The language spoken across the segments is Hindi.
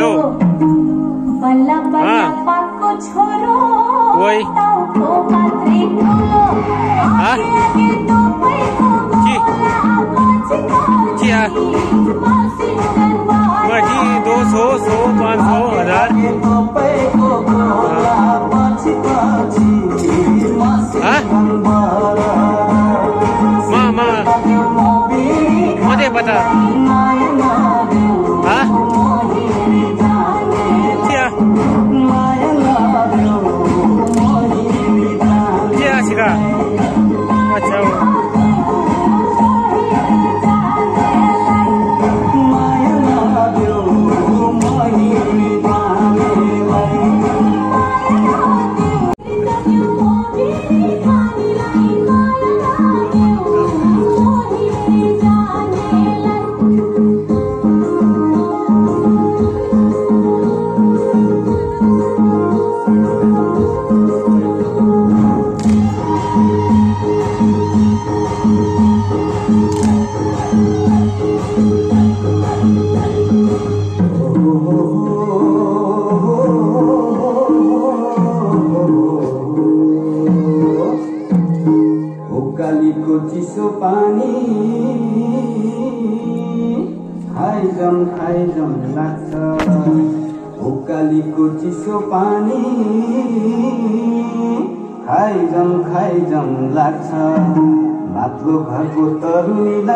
हेलो हाँ वही हाँ जी 200 100 500 1000 हाँ मामा मुझे पता हाँ क्या क्या सिखा अच्छा उकालीको चिसो पानी खाइजम लाग्छ उकालीको चिसो पानी खाइजम लाग्छ माथिल्लो घरको तरुनीलाई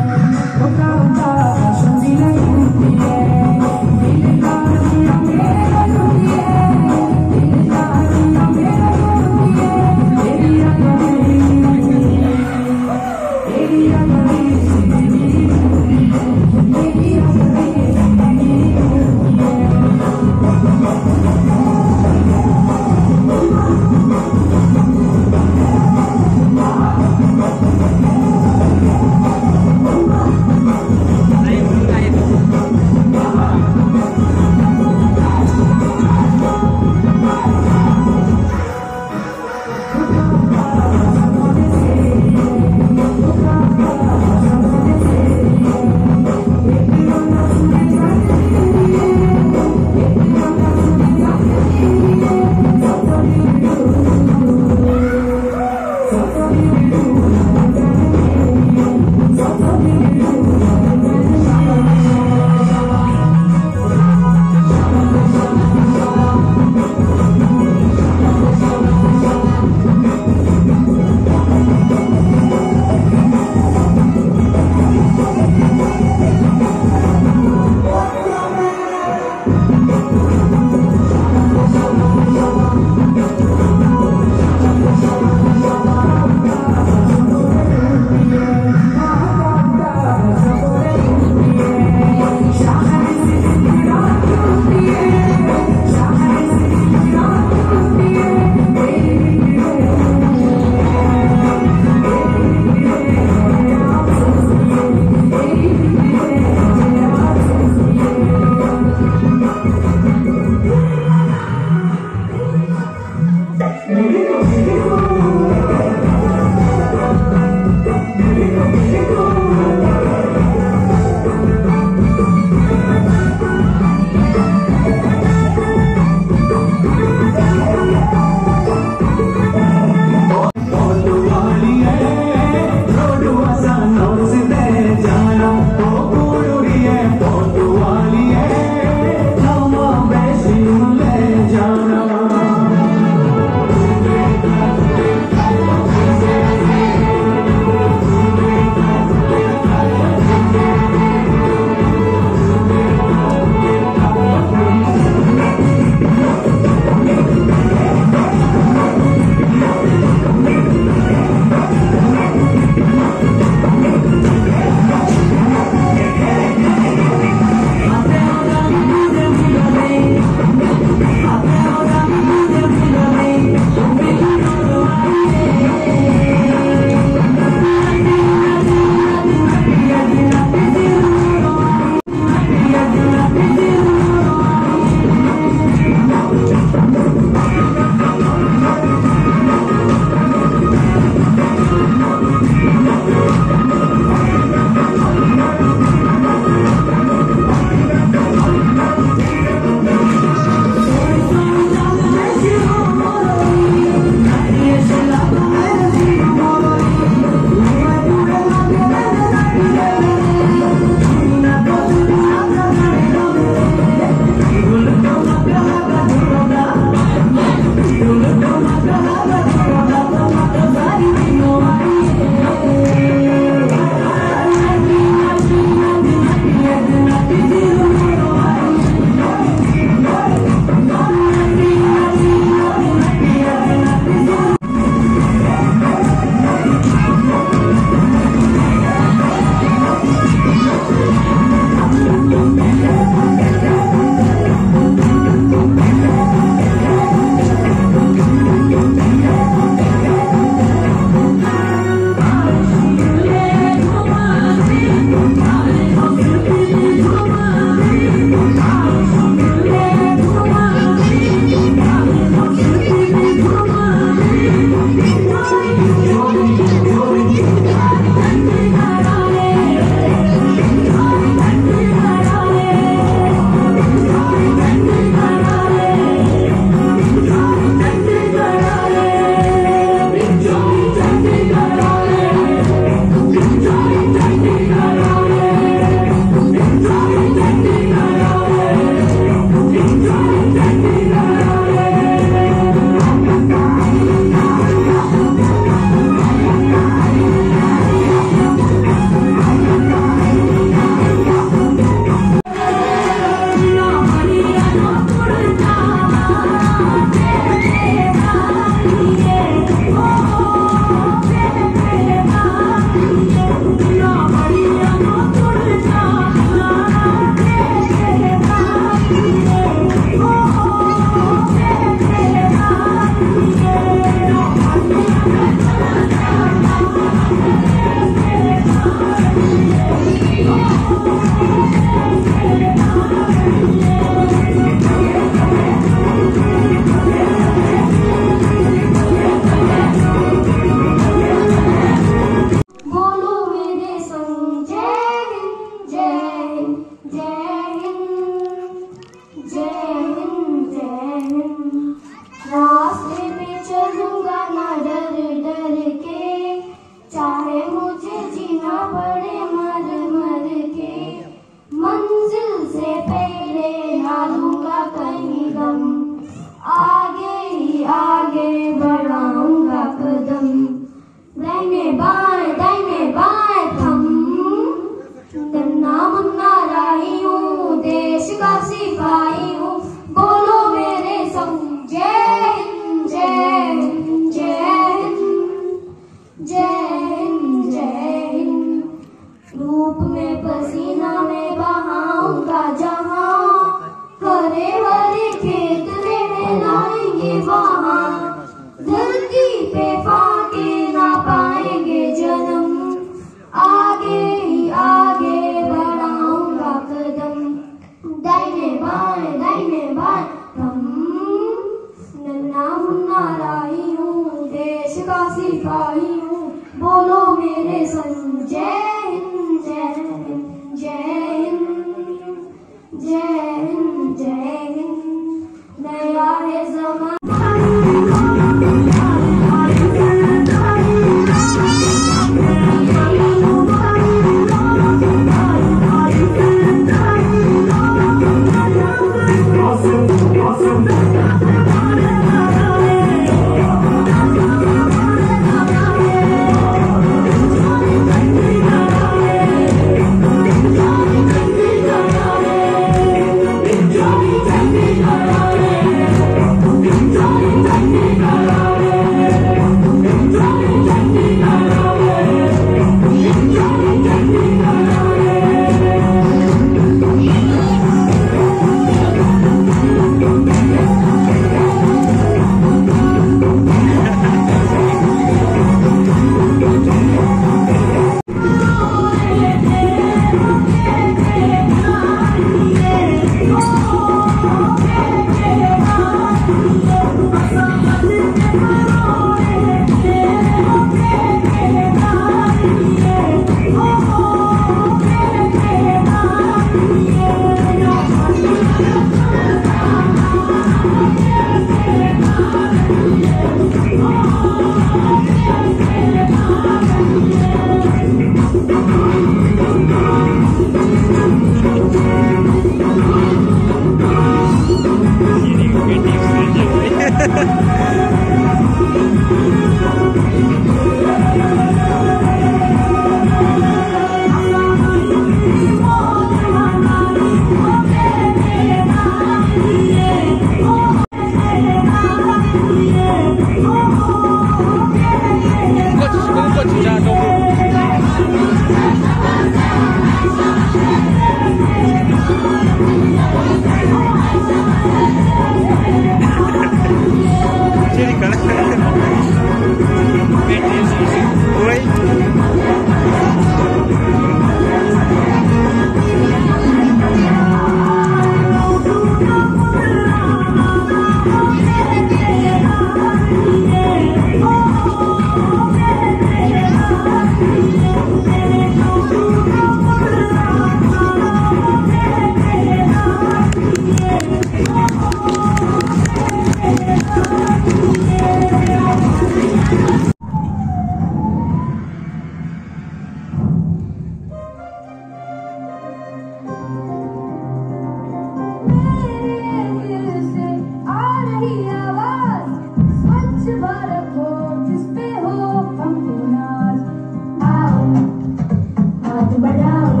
हाथ बढ़ाओ,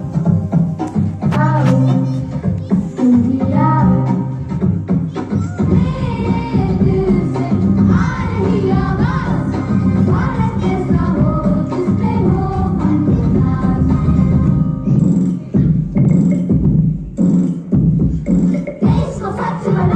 आओ तुम आओ, मेरे दिल से आ रही आवाज, भारत कैसा हो जिसमें हो अंदाज, देश को सच बना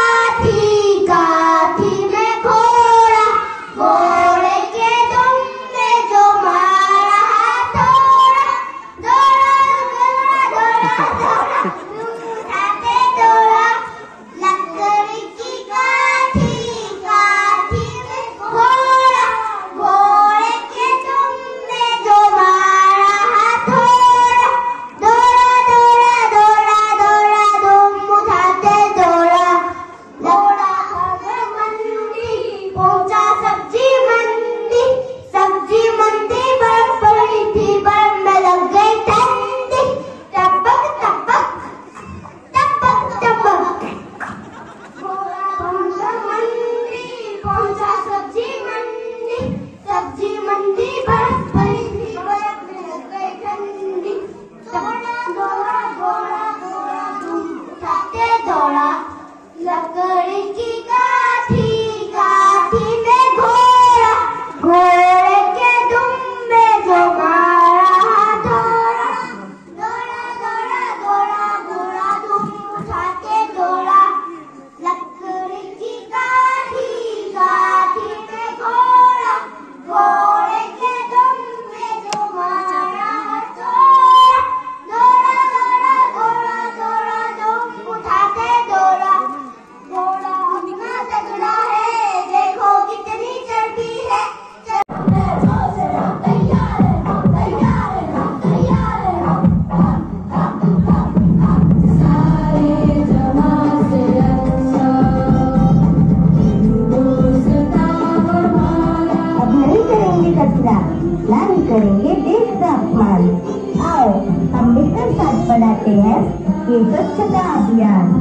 नहीं करेंगे देश का अपमान। आओ हम मिलकर साथ बढ़ाते हैं ये स्वच्छता अभियान।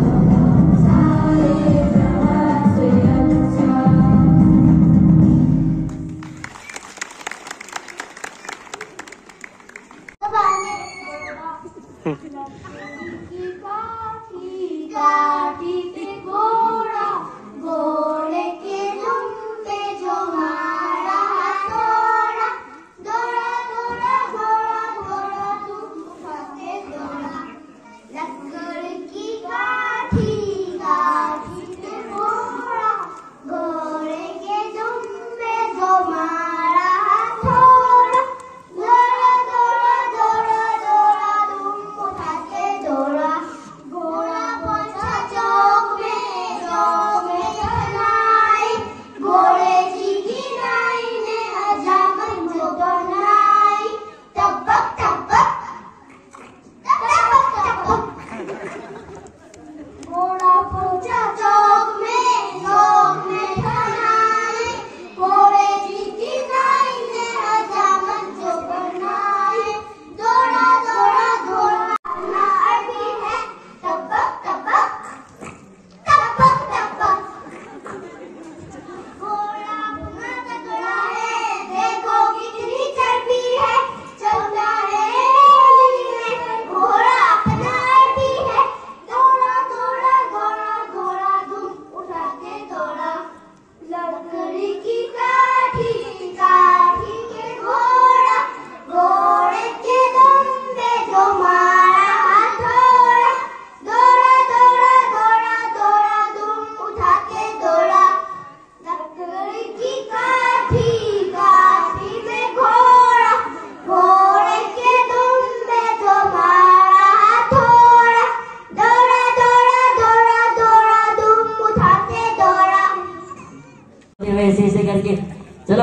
ऐसे करके चलो,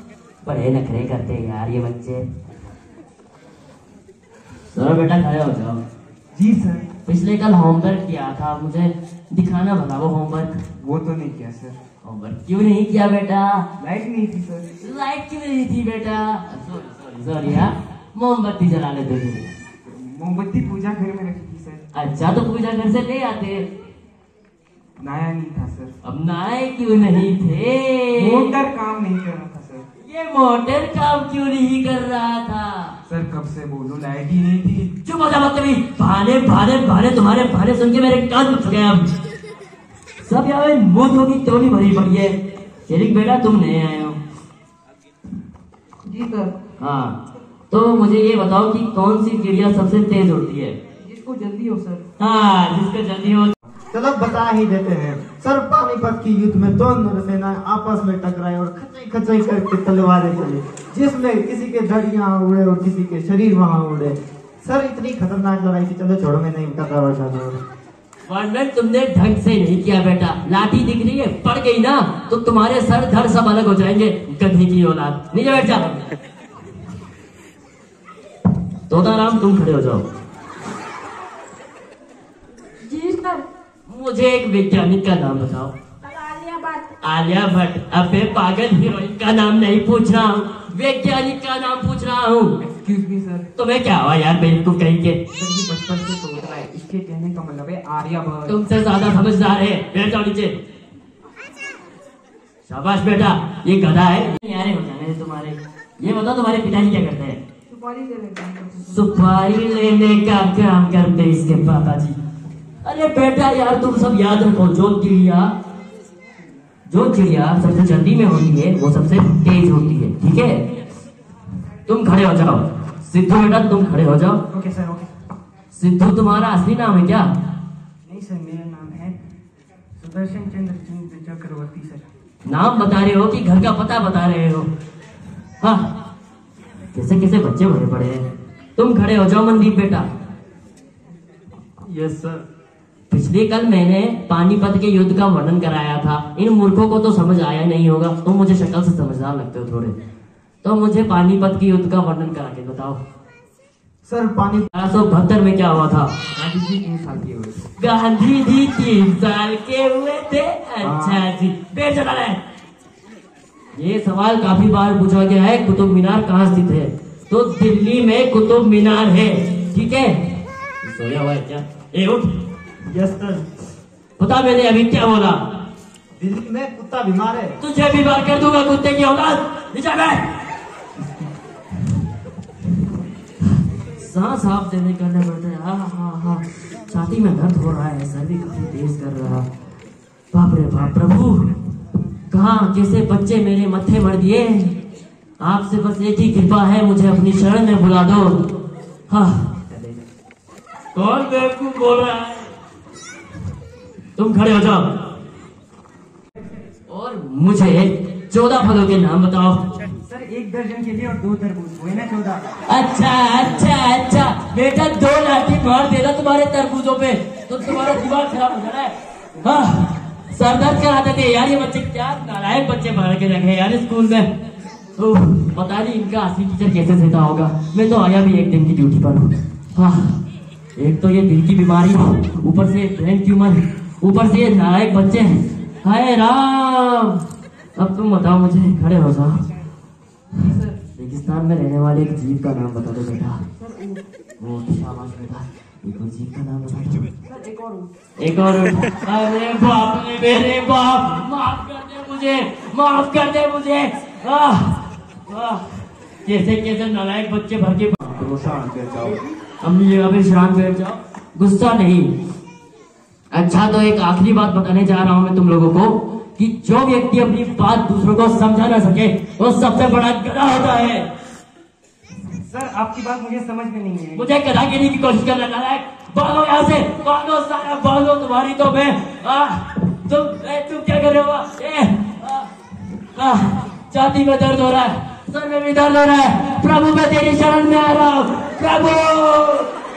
बड़े नखरे करते हैं यार ये बच्चे। सर बेटा खड़े हो जाओ। जी सर। पिछले कल होमवर्क किया था, मुझे दिखाना भला वो होमवर्क। वो तो नहीं किया सर। होमवर्क क्यों नहीं किया बेटा? लाइट नहीं थी सर। लाइट क्यों नहीं थी बेटा? सॉरी सॉरी यार, मोमबत्ती जला लेते थे। मोमबत्ती पूजा घर में रखी थी सर। अच्छा तो पूजा घर से ले आते। नाया नहीं था सर। अब नाए क्यों नहीं थे? मोटर काम नहीं कर रहा था सर। ये मोटर काम क्यों नहीं कर रहा था? सर कब से बोलूं, लाइट ही नहीं थी। चुप हो जा बदतमीज। बहाने बहाने बहाने, तुम्हारे बहाने सुन के मेरे कान दुख चुके हैं अब। सब यहाँ पे मोतियों की टोली भरी पड़ी है। शेरिक बेटा तुम नए आए हो। जी सर। हाँ, तो मुझे ये बताओ कि कौन सी चिड़िया सबसे तेज उड़ती है? जिसको जल्दी हो सर। हाँ, जिसको जल्दी हो। चलो बता ही देते हैं। सर पानीपत की युद्ध में दोनों सेनाएं आपस में टकराए और खचाई खचाई करके तलवारें चली, जिसमें किसी के धड़ यहाँ उड़े और किसी के शरीर वहाँ उड़े। सर इतनी खतरनाक लड़ाई थी। चलो छोड़ो, मैं नहीं बता रहा। वर्णन तुमने ढंग से नहीं किया बेटा। लाठी दिख रही है, पड़ गई ना तो तुम्हारे सर धड़ सब अलग हो जाएंगे। गधे की औलाद, नीचे बैठ जा। तोताराम तुम खड़े हो जाओ। जी सर। मुझे एक वैज्ञानिक का नाम बताओ। आलिया भट्ट। आलिया भट्ट? अबे पागल, हीरोइन का नाम नहीं पूछ रहा हूँ, वैज्ञानिक का नाम पूछ रहा हूँ। Excuse me sir. तुम्हें क्या हुआ यार बेवकूफ कहीं के? सर ये बचपन से सोच रहा है, इसके कहने का मतलब है आर्यभट्ट। तुमसे ज्यादा समझदार है। बैठ जाओ नीचे। शाबाश बेटा, ये गधा है। यारे हो जाने तुम्हारे। ये बताओ तुम्हारे पिताजी क्या करते हैं? सुपारी ले लेते हैं। सुपारी लेने का काम करते इसके पिताजी। अरे बेटा यार तुम सब याद रखो, जो चिड़िया सबसे जल्दी में होती है वो सबसे तेज होती है, ठीक है? तुम खड़े हो जाओ। सिद्धू बेटा तुम खड़े हो जाओ। Okay sir, okay. सिद्धू तुम्हारा असली नाम है क्या? नहीं सर, मेरा नाम है सुदर्शन चंद्र चक्रवर्ती सर। नाम बता रहे हो कि घर का पता बता रहे हो? हाँ, कैसे कैसे बच्चे बड़े पड़े हैं। तुम खड़े हो जाओ मनदीप बेटा। Yes sir. पिछले कल मैंने पानीपत के युद्ध का वर्णन कराया था। इन मूर्खों को तो समझ आया नहीं होगा। तुम मुझे शक्ल से समझदार लगते हो थोड़े, तो मुझे पानीपत के युद्ध का वर्णन करा के बताओ। सर पानी 1872 में क्या हुआ था? गांधी जी 3 साल के हुए। गांधी जी 3 साल के हुए थे। अच्छा जी, बैठ जाना है। ये सवाल काफी बार पूछा गया है, कुतुब मीनार कहाँ स्थित है? तो दिल्ली में कुतुब मीनार है, ठीक है? सोया हुआ है क्या? ए उठ। Yes sir. पता मैंने अभी क्या बोला? दिल्ली में कुत्ता बीमार है। तुझे बीमार कर दूंगा कुत्ते की औलाद। नीचे बैठ। सांस आप देने करने पड़ते हैं। हाँ, छाती में दर्द हो रहा है, सर भी काफी तेज कर रहा। बाप रे बाप, प्रभु कहाँ कैसे बच्चे मेरे मत्थे मर दिए। आपसे बस एक ही कृपा है, मुझे अपनी शरण में बुला दो। हाँ, कौन बेवकूफ बोल रहा है? तुम खड़े हो जाओ और मुझे 14 फलों के नाम बताओ। सर 1 दर्जन के लिए और 2 तरबूज हुए ना 14। अच्छा बेटा, 2 लाठी मार देना तुम्हारे तरबूजों पे तो तुम्हारा दिमाग खराब हो जाना है। हाँ, सर दर्द करा देते हैं यार ये बच्चे। क्या नालायक बच्चे भर के रखे यार स्कूल में। तो पता नहीं इनका असली टीचर कैसे सहता होगा। मैं तो आया भी 1 दिन की ड्यूटी पर हूँ। हाँ, एक तो ये दिल की बीमारी, ऊपर से ब्रेन ट्यूमर, ऊपर से ये नालायक बच्चे। हाय राम। अब तुम बताओ मुझे, खड़े हो जाओ। रेगिस्तान में रहने वाले एक जीव का नाम बता दो बेटा। वो शाबाश बेटा, एक और जीव का नाम बता दो। सर एक और। अरे बाप रे मेरे बाप, माफ कर दे मुझे। कैसे कैसे नालायक बच्चे भर के। अम्मी जगह पे शांत बैठ जाओ, गुस्सा नहीं। अच्छा, तो एक आखिरी बात बताने जा रहा हूं मैं तुम लोगों को कि जो व्यक्ति अपनी बात दूसरों को समझा ना सके वो सबसे बड़ा गधा होता है। सर आपकी बात मुझे समझ में नहीं है। मुझे गधा कहने की कोशिश करना नालायक। भागो यहाँ से, भागो सारा, भागो। तुम्हारी तो मैं तुम क्या कर रहे हो? छाती में दर्द हो रहा है, सर में भी दर्द हो रहा है। प्रभु मैं तेरी शरण में आ रहा हूँ। प्रभु